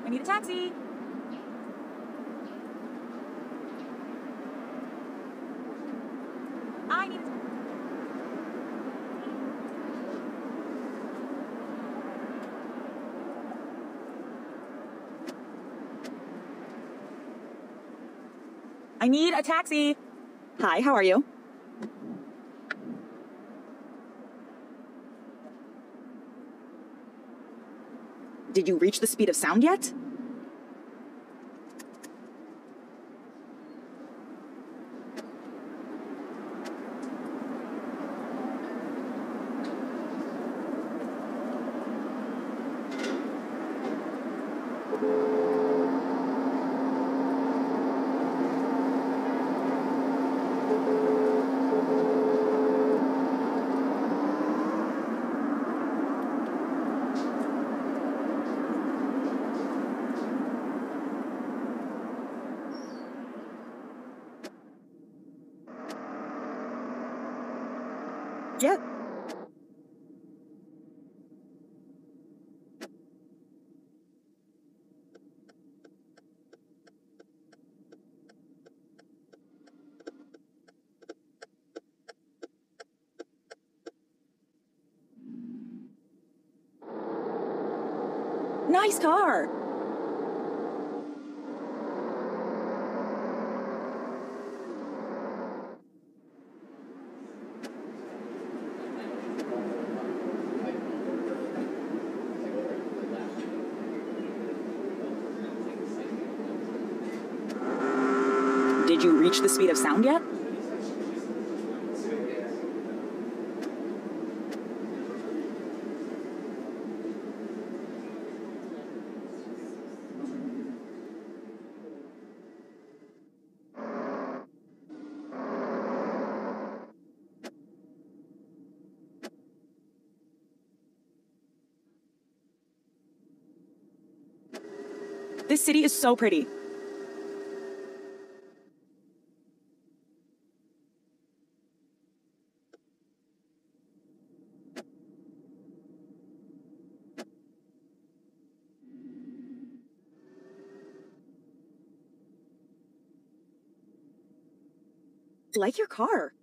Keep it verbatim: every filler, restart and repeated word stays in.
I need a taxi. I need a I need a taxi. Hi, how are you? Did you reach the speed of sound yet? Yeah. Nice car. Did you reach the speed of sound yet? This city is so pretty. Like your car.